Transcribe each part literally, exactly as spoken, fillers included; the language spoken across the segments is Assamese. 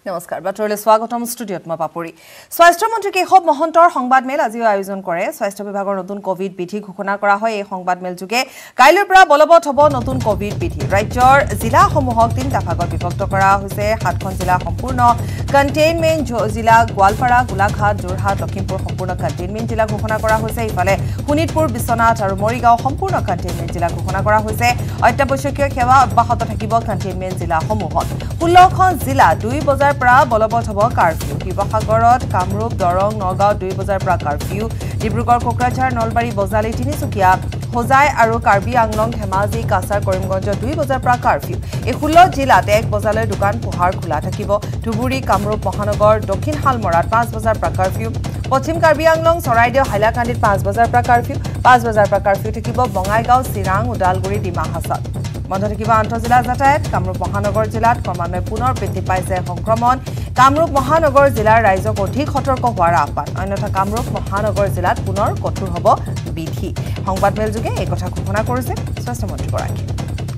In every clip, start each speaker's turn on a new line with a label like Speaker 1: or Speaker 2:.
Speaker 1: নমস্কাৰ বাতৰিলৈ স্বাগতম ষ্টুডিঅত মই পাপৰি স্বাস্থ্য মন্ত্ৰী কেশৱ মহন্তৰ সংবাদমেল আজি আয়োজন কৰে স্বাস্থ্য বিভাগৰ নতুন কোভিড বিধি ঘোষণা কৰা হয় এই সংবাদমেল যোগে কাইলৈৰ পৰা বলবৎ হ'ব নতুন কোভিড বিধি ৰাজ্যৰ জিলাসমূহক তিনিটা ভাগত বিভক্ত কৰা হৈছে সাতখন জিলা সম্পূৰ্ণ কণ্টেইনমেন্ট জিলা গোৱালপাৰা গোলাঘাট যোৰহাট লখিমপুৰ সম্পূৰ্ণ কণ্টেইনমেন্ট জিলা ঘোষণা কৰা হৈছে ইফালে শোণিতপুৰ বিশ্বনাথ আৰু মৰিগাঁও সম্পূৰ্ণ কণ্টেইনমেন্ট জিলা ঘোষণা কৰা হৈছে অত্যাৱশ্যকীয় সেৱা অব্যাহত থাকিব কণ্টেইনমেন্ট জিলাসমূহত ষোল্লখন জিলা দুই বজাৰ পৰা বলবৎ হ'ব কাৰফিউ শিৱসাগৰত কামৰূপ দৰং নগাঁও দুই বজাৰ পৰা কাৰফিউ ডিব্ৰুগড় কোকৰাঝাৰ নলবাৰী বজালী তিনিচুকীয়া হোজাই আৰু কাৰ্বি আংলং ধেমাজি কাছাৰ কৰিমগঞ্জ দুই বজাৰ পৰা কাৰফিউ এই ষোল্ল জিলাত এক বজালৈ দোকান পোহাৰ খোলা থাকিব ধুবুৰী কামৰূপ মহানগৰ দক্ষিণ শালমৰাত পাঁচ বজাৰ পৰা কাৰফিউ পশ্চিম কাৰ্বি আংলং চৰাইদেউ হাইলাকান্দিত পাঁচ বজাৰ পৰা কাৰফিউ পাঁচ বজাৰ পৰা কাৰফিউ থাকিব বঙাইগাঁও চিৰাং ওদালগুৰি ডিমা হাছাত বন্ধ থাকিব আন্তঃজিলা যাতায়াত কামৰূপ মহানগৰ জিলাত ক্ৰমান্বয়ে পুনৰ বৃদ্ধি পাইছে সংক্ৰমণ কামৰূপ মহানগৰ জিলাৰ ৰাইজক অধিক সতৰ্ক হোৱাৰ আহ্বান অন্যথা কামৰূপ মহানগৰ জিলাত পুনৰ কঠোৰ হ'ব বিধি সংবাদমেল যোগে এই কথা ঘোষণা কৰিছে স্বাস্থ্যমন্ত্ৰীগৰাকীয়ে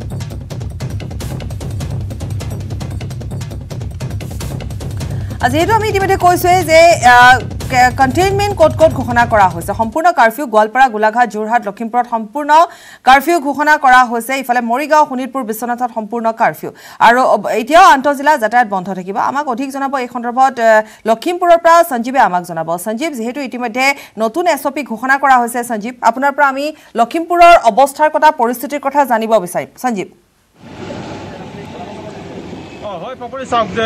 Speaker 1: আজি এইটো আমি ইতিমধ্যে কৈছোৱে যে কণ্টেইনমেন্ট কোড কোড ঘোষণা কৰা হৈছে সম্পূৰ্ণ কাৰফিউ গোৱালপাৰা গোলাঘাট যোৰহাট লখিমপুৰত সম্পূৰ্ণ কাৰফিউ ঘোষণা কৰা হৈছে ইফালে মৰিগাঁও শোণিতপুৰ বিশ্বনাথত সম্পূৰ্ণ কাৰফিউ আৰু এতিয়াও আন্তঃজিলা যাতায়াত বন্ধ থাকিব আমাক অধিক জনাব এই সন্দৰ্ভত লখিমপুৰৰ পৰা সঞ্জীৱে আমাক জনাব সঞ্জীৱ যেহেতু ইতিমধ্যে নতুন এছঅপি ঘোষণা কৰা হৈছে সঞ্জীৱ আপোনাৰ পৰা আমি লখিমপুৰৰ অৱস্থাৰ কথা পৰিস্থিতিৰ কথা জানিব বিচাৰিম সঞ্জীৱ
Speaker 2: হয় পাপৰি চাওক যে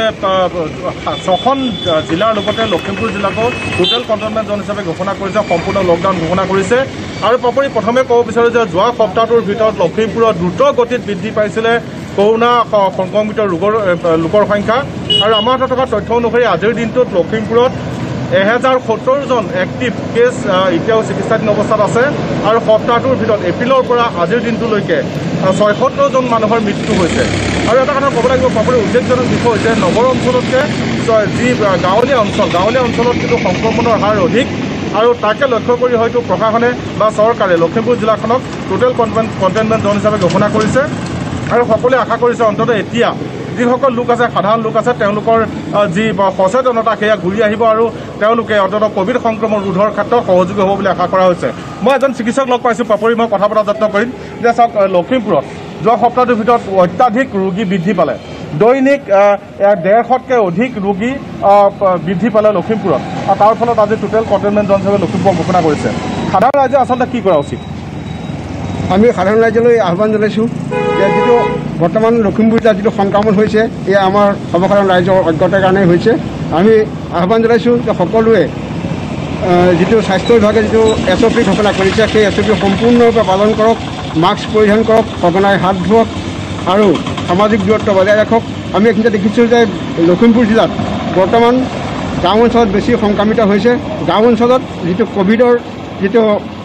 Speaker 2: ছখন জিলাৰ লগতে লখিমপুৰ জিলাকো টোটেল কণ্টেইনমেণ্ট জোন হিচাপে ঘোষণা কৰিছে সম্পূৰ্ণ লকডাউন ঘোষণা কৰিছে আৰু পাপৰি প্ৰথমে ক'ব বিচাৰোঁ যে যোৱা সপ্তাহটোৰ ভিতৰত লখিমপুৰত দ্ৰুত গতিত বৃদ্ধি পাইছিলে কৰোণা সংক্ৰমিত ৰোগৰ লোকৰ সংখ্যা আৰু আমাৰ হাতত থকা তথ্য অনুসৰি আজিৰ দিনটোত লখিমপুৰত এহেজাৰ সত্তৰজন এক্টিভ কেছ এতিয়াও চিকিৎসাধীন অৱস্থাত আছে আৰু সপ্তাহটোৰ ভিতৰত এপ্ৰিলৰ পৰা আজিৰ দিনটোলৈকে ছয়সত্তৰজন মানুহৰ মৃত্যু হৈছে আৰু এটা কথা ক'ব লাগিব পাপৰি উল্লেখজনক বিষয় হৈছে নগৰ অঞ্চলতকৈ যি গাঁৱলীয়া অঞ্চল গাঁৱলীয়া অঞ্চলত কিন্তু সংক্ৰমণৰ হাৰ অধিক আৰু তাকে লক্ষ্য কৰি হয়তো প্ৰশাসনে বা চৰকাৰে লখিমপুৰ জিলাখনক টোটেল কণ্টেইনমেণ্ট জোন হিচাপে ঘোষণা কৰিছে আৰু সকলোৱে আশা কৰিছে অন্ততঃ এতিয়া যিসকল লোক আছে সাধাৰণ লোক আছে তেওঁলোকৰ যি সচেতনতা সেয়া ঘূৰি আহিব আৰু তেওঁলোকে অন্ততঃ কোভিড সংক্ৰমণ ৰোধৰ ক্ষেত্ৰত সহযোগী হ'ব বুলি আশা কৰা হৈছে মই এজন চিকিৎসক লগ পাইছোঁ পাপৰি মই কথা পতাৰ যত্ন কৰিম যে চাওক লখিমপুৰত যোৱা সপ্তাহটোৰ ভিতৰত অত্যাধিক ৰোগী বৃদ্ধি পালে দৈনিক ডেৰশতকৈ অধিক ৰোগী বৃদ্ধি পালে লখিমপুৰত আৰু তাৰ ফলত আজি টোটেল কণ্টেইনমেণ্ট জোন হিচাপে লখিমপুৰক ঘোষণা কৰিছে সাধাৰণ ৰাইজে আচলতে কি কৰা উচিত
Speaker 3: আমি সাধাৰণ ৰাইজলৈ আহ্বান জনাইছোঁ যে যিটো বৰ্তমান লখিমপুৰ জিলাত যিটো সংক্ৰমণ হৈছে এয়া আমাৰ সৰ্বসাধাৰণ ৰাইজৰ অজ্ঞতাৰ কাৰণে হৈছে আমি আহ্বান জনাইছোঁ যে সকলোৱে যিটো স্বাস্থ্য বিভাগে যিটো এছ অ' পি ঘোষণা কৰিছে সেই এছ অ' পি সম্পূৰ্ণৰূপে পালন কৰক মাস্ক পৰিধান কৰক সঘনাই হাত ধুৱক আৰু সামাজিক দূৰত্ব বজাই ৰাখক আমি এইখিনিতে দেখিছোঁ যে লখিমপুৰ জিলাত বৰ্তমান গাঁও অঞ্চলত বেছি সংক্ৰমিত হৈছে গাঁও অঞ্চলত যিটো ক'ভিডৰ যিটো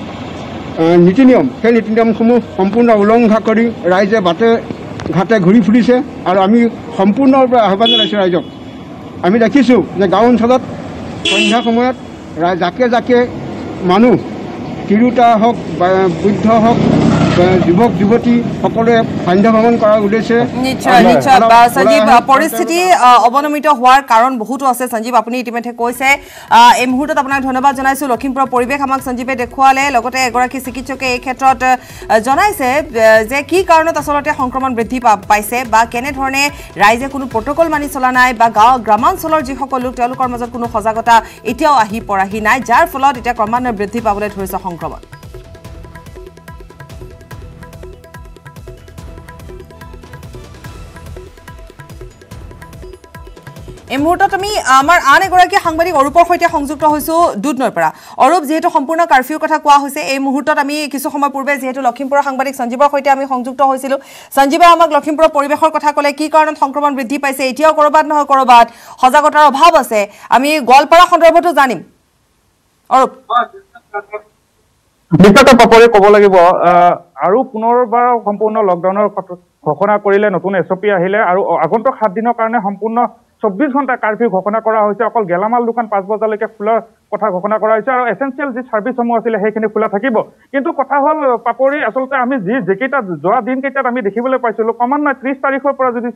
Speaker 3: নীতি নিয়ম সেই নীতি নিয়মসমূহ সম্পূৰ্ণ উলংঘা কৰি ৰাইজে বাটে ঘাটে ঘূৰি ফুৰিছে আৰু আমি সম্পূৰ্ণৰূপে আহ্বান জনাইছোঁ ৰাইজক আমি দেখিছোঁ যে গাঁও অঞ্চলত সন্ধ্যা সময়ত জাকে জাকে মানুহ তিৰোতা হওক বা বৃদ্ধ হওক যুৱক যুৱতী সকলোৱে সন্ধ্যা ভ্ৰমণ কৰাৰ উদ্দেশ্যে
Speaker 1: নিশ্চয় নিশ্চয় সঞ্জীৱ পৰিস্থিতি অৱনমিত হোৱাৰ কাৰণ বহুতো আছে সঞ্জীৱ আপুনি ইতিমধ্যে কৈছে এই মুহূৰ্তত আপোনাক ধন্যবাদ জনাইছোঁ লখিমপুৰৰ পৰিৱেশ আমাক সঞ্জীৱে দেখুৱালে লগতে এগৰাকী চিকিৎসকে এই ক্ষেত্ৰত জনাইছে যে কি কাৰণত আচলতে সংক্ৰমণ বৃদ্ধি পাইছে বা কেনেধৰণে ৰাইজে কোনো প্ৰট'কল মানি চলা নাই বা গাঁও গ্ৰামাঞ্চলৰ যিসকল লোক তেওঁলোকৰ মাজত কোনো সজাগতা এতিয়াও আহি পৰাহি নাই যাৰ ফলত এতিয়া ক্ৰমান্বয়ে বৃদ্ধি পাবলৈ ধৰিছে সংক্ৰমণ এই মুহূৰ্তত আমি আমাৰ আন এগৰাকী সাংবাদিক অৰূপৰ সৈতে সংযুক্ত হৈছোঁ দুধনৈৰ পৰা অৰূপ যিহেতু সম্পূৰ্ণ কাৰফিউৰ কথা কোৱা হৈছে এই মুহূৰ্তত আমি কিছু সময় পূৰ্বে যিহেতু লখিমপুৰৰ সাংবাদিক সঞ্জীৱৰ সৈতে আমি সংযুক্ত হৈছিলোঁ সঞ্জীৱে আমাক লখিমপুৰৰ পৰিৱেশৰ কথা ক'লে কি কাৰণত সংক্ৰমণ বৃদ্ধি পাইছে এতিয়াও ক'ৰবাত নহয় ক'ৰবাত সজাগতাৰ অভাৱ আছে আমি গোৱালপাৰা সন্দৰ্ভতো জানিম অৰূপ
Speaker 2: নিশ্চয়কৈ পাপৰি ক'ব লাগিব আৰু পুনৰবাৰ সম্পূৰ্ণ লকডাউনৰ ঘোষণা কৰিলে নতুন এছ অ' পি আহিলে আৰু আগন্তুক সাত দিনৰ কাৰণে সম্পূৰ্ণ চৌব্বিছ ঘণ্টা কাৰফিউ ঘোষণা কৰা হৈছে অকল গেলামাল দোকান পাঁচ বজালৈকে খোলাৰ কথা ঘোষণা কৰা হৈছে আৰু এচেঞ্চিয়েল যি ছাৰ্ভিচসমূহ আছিলে সেইখিনি খোলা থাকিব কিন্তু কথা হ'ল পাপৰি আচলতে আমি যি যিকেইটা যোৱা দিনকেইটাত আমি দেখিবলৈ পাইছিলোঁ ক্ৰমান্বয়ে ত্ৰিছ তাৰিখৰ পৰা যদি চাওঁ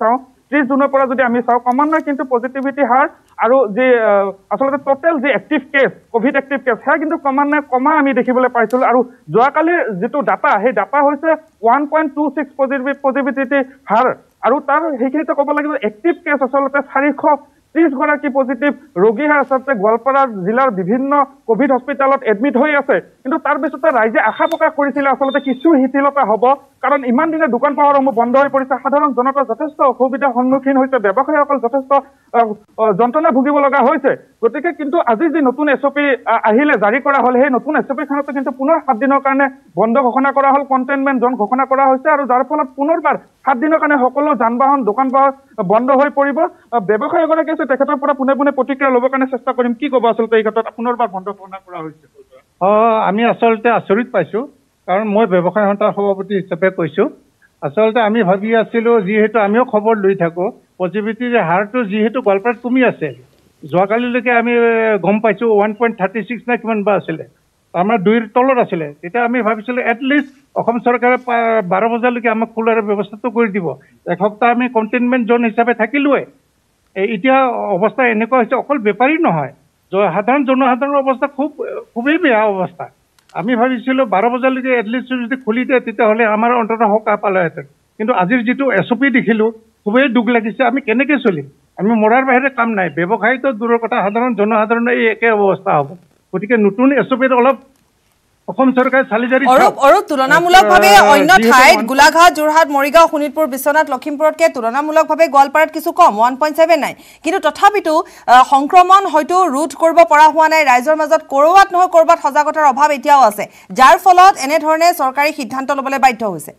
Speaker 4: ত্ৰিশ জুনৰ পৰা যদি আমি চাওঁ ক্ৰমান্বয়ে কিন্তু পজিটিভিটি হাৰ আৰু যি আচলতে টোটেল যি active case covid active case সেয়া কিন্তু ক্ৰমান্বয়ে কমা আমি দেখিবলৈ পাইছিলোঁ আৰু যোৱাকালিৰ যিটো ডাটা সেই ডাটা হৈছে one point two six positivity হাৰ আৰু তাৰ সেইখিনিতে ক'ব লাগিব এক্টিভ কেছ আচলতে চাৰিশ ত্ৰিশ গৰাকী পজিটিভ ৰোগীহে আচলতে গোৱালপাৰা জিলাৰ বিভিন্ন কোভিড হস্পিটেলত এডমিট হৈ আছে কিন্তু তাৰ পিছতে ৰাইজে আশা প্ৰকাশ কৰিছিলে আচলতে কিছু শিথিলতা হ'ব কাৰণ ইমান দিনে দোকান পোহাৰসমূহ বন্ধ হৈ পৰিছে সাধাৰণ জনতা যথেষ্ট অসুবিধাৰ সন্মুখীন হৈছে ব্যৱসায়ীসকল যথেষ্ট যন্ত্ৰণা ভুগিব লগা হৈছে গতিকে কিন্তু আজি যি নতুন এছ অ' পি আহিলে জাৰি কৰা হ'ল সেই নতুন এছ অ' পিখনতে কিন্তু পুনৰ সাত দিনৰ কাৰণে বন্ধ ঘোষণা কৰা হ'ল কণ্টেইনমেণ্ট জ'ন ঘোষণা কৰা হৈছে আৰু যাৰ ফলত পুনৰবাৰ সাত দিনৰ কাৰণে সকলো যান বাহন দোকান পোহাৰ বন্ধ হৈ পৰিব ব্যৱসায়ী এগৰাকী আছে তেখেতৰ পৰা পোনে পোনে প্ৰতিক্ৰিয়া ল'বৰ কাৰণে চেষ্টা কৰিম কি ক'ব আচলতে এই ক্ষেত্ৰত পুনৰবাৰ বন্ধ ঘোষণা কৰা হৈছে
Speaker 5: অঁ আমি আচলতে আচৰিত পাইছোঁ কাৰণ মই ব্যৱসায় সন্থাৰ সভাপতি হিচাপে কৈছোঁ আচলতে আমি ভাবি আছিলোঁ যিহেতু আমিও খবৰ লৈ থাকোঁ পজিটিভিটিৰ হাৰটো যিহেতু গোৱালপাৰাত কমি আছে যোৱাকালিলৈকে আমি গম পাইছোঁ ওৱান পইণ্ট থাৰ্টি ছিক্স নে কিমান বা আছিলে আমাৰ দুইৰ তলত আছিলে তেতিয়া আমি ভাবিছিলোঁ এটলিষ্ট অসম চৰকাৰে বাৰ বজালৈকে আমাক খোলাৰ ব্যৱস্থাটো কৰি দিব এসপ্তাহ আমি কণ্টেইনমেণ্ট জ'ন হিচাপে থাকিলোৱে এতিয়া অৱস্থা এনেকুৱা হৈছে অকল বেপাৰী নহয় সাধাৰণ জনসাধাৰণৰ অৱস্থা খুব খুবেই বেয়া অৱস্থা আমি ভাবিছিলোঁ বাৰ বজালৈকে এটলিষ্ট যদি খুলি দিয়ে তেতিয়াহ'লে আমাৰ অন্ততঃ সকাহ পালেহেঁতেন কিন্তু আজিৰ যিটো এছ অ' পি দেখিলোঁ খুবেই দুখ লাগিছে আমি কেনেকৈ চলিম আমি মৰাৰ বাহিৰে কাম নাই ব্যৱসায়ীটো দূৰৰ কথা সাধাৰণ জনসাধাৰণৰ এই একে অৱস্থা হ'ব গতিকে নতুন এছ অ' পিত অলপ অসম চৰকাৰে চালি জাৰি
Speaker 1: আৰু তুলনামূলকভাৱে অন্য ঠাইত গোলাঘাট যোৰহাট মৰিগাঁও শোণিতপুৰ বিশ্বনাথ লখিমপুৰতকৈ তুলনামূলকভাৱে গোৱালপাৰাত কিছু কম ওৱান পইণ্ট ছেভেন নাইন কিন্তু তথাপিতো সংক্ৰমণ হয়তো ৰোধ কৰিব পৰা হোৱা নাই ৰাইজৰ মাজত ক'ৰবাত নহয় ক'ৰবাত সজাগতাৰ অভাৱ এতিয়াও আছে যাৰ ফলত এনেধৰণে চৰকাৰী সিদ্ধান্ত ল'বলৈ বাধ্য হৈছে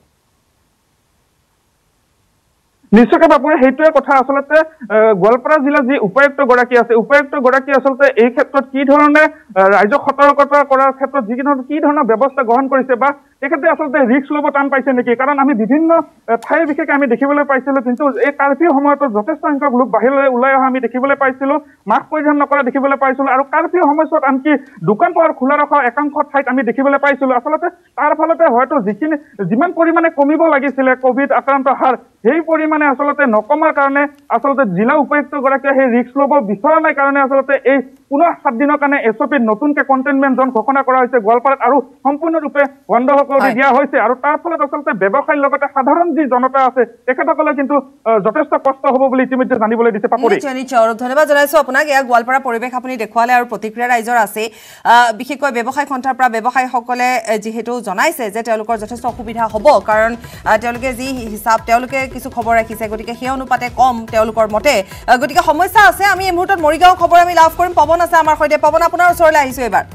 Speaker 4: নিশ্চয়কৈ বাপুৰে সেইটোৱে কথা আচলতে গোৱালপাৰা জিলাৰ যি উপায়ুক্ত গৰাকী আছে উপায়ুক্ত গৰাকী আচলতে এই ক্ষেত্ৰত কি ধৰণে ৰাইজক সতৰ্কতা কৰাৰ ক্ষেত্ৰত যি কি ধৰণৰ ব্যৱস্থা গ্ৰহণ কৰিছে বা তেখেতে আচলতে ৰিস্ক ল'ব টান পাইছে নেকি কাৰণ আমি বিভিন্ন ঠাই বিশেষে আমি দেখিবলৈ পাইছিলোঁ কিন্তু এই কাৰ্ফিউ সময়তো যথেষ্ট সংখ্যক লোক বাহিৰলৈ ওলাই অহা আমি দেখিবলৈ পাইছিলোঁ মাস্ক পৰিধান নকৰা দেখিবলৈ পাইছিলোঁ আৰু কাৰ্ফিউ সময়ছোৱাত আনকি দোকান পোহাৰ খোলা ৰখা একাংশ ঠাইত আমি দেখিবলৈ পাইছিলোঁ আচলতে তাৰ ফলতে হয়তো যিখিনি যিমান পৰিমাণে কমিব লাগিছিলে কোভিড আক্ৰান্ত হাৰ সেই পৰিমাণে আচলতে নকমাৰ কাৰণে আচলতে জিলা উপায়ুক্ত গৰাকীয়ে সেই ৰিস্ক ল'ব বিচৰা নাই কাৰণে আচলতে এই পুনৰ সাত দিনৰ কাৰণে এছ অ' পিত নতুনকৈ কণ্টেইনমেণ্ট জ'ন ঘোষণা কৰা হৈছে গোৱালপাৰাত আৰু সম্পূৰ্ণৰূপে বন্ধ কৰি দিয়া হৈছে আৰু তাৰ ফলত আচলতে ব্যৱসায়ীৰ লগতে সাধাৰণ যি জনতা আছে তেখেতসকলে কিন্তু যথেষ্ট কষ্ট হ'ব বুলি ইতিমধ্যে জানিবলৈ দিছে পাপৰি
Speaker 1: নিশ্চয় নিশ্চয় আৰু ধন্যবাদ জনাইছোঁ আপোনাক এয়া গোৱালপাৰা পৰিৱেশ আপুনি দেখুৱালে আৰু প্ৰতিক্ৰিয়া ৰাইজৰ আছে বিশেষকৈ ব্যৱসায়িক সন্থাৰ পৰা ব্যৱসায়ীসকলে যিহেতু জনাইছে যে তেওঁলোকৰ যথেষ্ট অসুবিধা হ'ব কাৰণ তেওঁলোকে যি হিচাপ তেওঁলোকে কিছু খবৰ ৰাখিছে গতিকে সেই অনুপাতে কম তেওঁলোকৰ মতে গতিকে সমস্যা আছে আমি এই মুহূৰ্তত মৰিগাঁও খবৰ আমি লাভ কৰিম পৱন আছে আমাৰ সৈতে পৱন আপোনাৰ ওচৰলৈ আহিছোঁ এবাৰ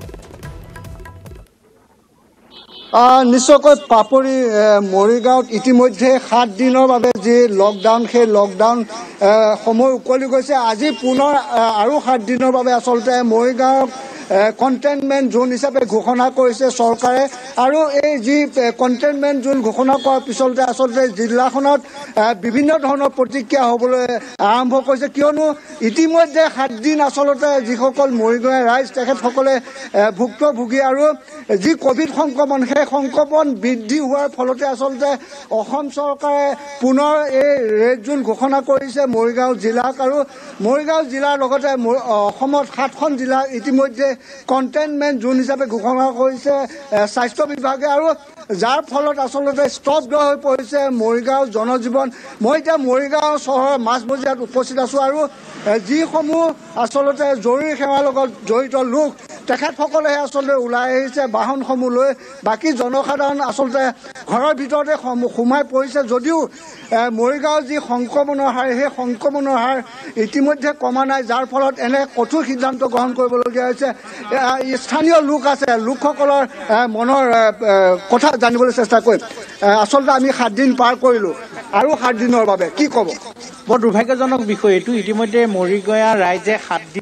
Speaker 3: নিশ্চয়কৈ পাপৰি মৰিগাঁৱত ইতিমধ্যে সাত দিনৰ বাবে যি লকডাউন সেই লকডাউন সময় উকলি গৈছে আজি পুনৰ আৰু সাত দিনৰ বাবে আচলতে মৰিগাঁৱত কণ্টেইনমেণ্ট জ'ন হিচাপে ঘোষণা কৰিছে চৰকাৰে আৰু এই যি কণ্টেইনমেণ্ট জ'ন ঘোষণা কৰাৰ পিছতে আচলতে জিলাখনত বিভিন্ন ধৰণৰ প্ৰতিক্ৰিয়া হ'বলৈ আৰম্ভ কৰিছে কিয়নো ইতিমধ্যে সাতদিন আচলতে যিসকল মৰিগাঁৱৰ ৰাইজ তেখেতসকলে ভুক্তভোগী আৰু যি কোভিড সংক্ৰমণ সেই সংক্ৰমণ বৃদ্ধি হোৱাৰ ফলতে আচলতে অসম চৰকাৰে পুনৰ এই ৰেড জ'ন ঘোষণা কৰিছে মৰিগাঁও জিলাক আৰু মৰিগাঁও জিলাৰ লগতে অসমত সাতখন জিলা ইতিমধ্যে কণ্টেইনমেণ্ট জ'ন হিচাপে ঘোষণা কৰিছে স্বাস্থ্য বিভাগে আৰু যাৰ ফলত আচলতে স্তব্ধ হৈ পৰিছে মৰিগাঁও জনজীৱন মই এতিয়া মৰিগাঁও চহৰৰ মাজমজিয়াত উপস্থিত আছোঁ আৰু যিসমূহ আচলতে জৰুৰী সেৱাৰ লগত জড়িত লোক তেখেতসকলেহে আচলতে ওলাই আহিছে বাহনসমূহ লৈ বাকী জনসাধাৰণ আচলতে ঘৰৰ ভিতৰতে সোমাই পৰিছে যদিও মৰিগাঁৱৰ যি সংক্ৰমণৰ হাৰ সেই সংক্ৰমণৰ হাৰ ইতিমধ্যে কমা নাই যাৰ ফলত এনে কঠোৰ সিদ্ধান্ত গ্ৰহণ কৰিবলগীয়া হৈছে স্থানীয় লোক আছে লোকসকলৰ মনৰ কথা জানিবলৈ চেষ্টা কৰিম আচলতে আমি সাতদিন পাৰ কৰিলোঁ আৰু সাত দিনৰ বাবে কি ক'ব
Speaker 6: বৰ দুৰ্ভাগ্যজনক বিষয় এইটো ইতিমধ্যে মৰিগাঁৱৰ ৰাইজে সাতদিন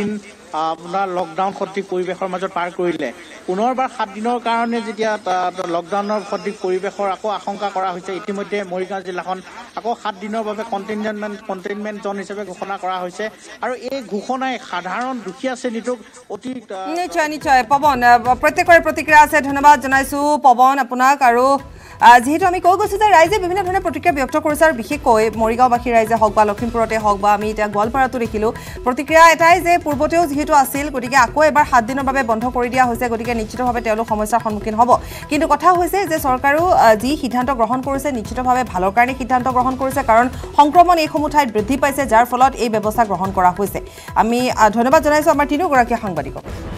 Speaker 6: আপোনাৰ লকডাউন সদৃশ পৰিৱেশৰ মাজত পাৰ কৰিলে পুনৰবাৰ সাত দিনৰ কাৰণে যেতিয়া লকডাউনৰ সদৃশ পৰিৱেশৰ আকৌ আশংকা কৰা হৈছে ইতিমধ্যে মৰিগাঁও জিলাখন আকৌ সাত দিনৰ বাবে কণ্টেইনমেণ্ট কণ্টেইনমেণ্ট জ'ন হিচাপে ঘোষণা কৰা হৈছে আৰু এই ঘোষণাই সাধাৰণ দুখীয়া শ্ৰেণীটোক অতি
Speaker 1: নিশ্চয় নিশ্চয় পৱন প্ৰত্যেকৰে প্ৰতিক্ৰিয়া আছে ধন্যবাদ জনাইছোঁ পৱন আপোনাক আৰু যেহেতু আমি কৈ গৈছোঁ যে ৰাইজে বিভিন্ন ধৰণে প্ৰতিক্ৰিয়া ব্যক্ত কৰিছে আৰু বিশেষকৈ মৰিগাঁওবাসী ৰাইজে হওক বা লখিমপুৰতে হওক বা আমি এতিয়া গোৱালপাৰাতো দেখিলোঁ প্ৰতিক্ৰিয়া এটাই যে পূৰ্বতেও যিহেতু আছিল গতিকে আকৌ এবাৰ সাত দিনৰ বাবে বন্ধ কৰি দিয়া হৈছে গতিকে নিশ্চিতভাৱে তেওঁলোক সমস্যাৰ সন্মুখীন হ'ব কিন্তু কথা হৈছে যে চৰকাৰেও যি সিদ্ধান্ত গ্ৰহণ কৰিছে নিশ্চিতভাৱে ভালৰ কাৰণে সিদ্ধান্ত গ্ৰহণ কৰিছে কাৰণ সংক্ৰমণ এইসমূহ ঠাইত বৃদ্ধি পাইছে যাৰ ফলত এই ব্যৱস্থা গ্ৰহণ কৰা হৈছে আমি ধন্যবাদ জনাইছোঁ আমাৰ তিনিওগৰাকী সাংবাদিকক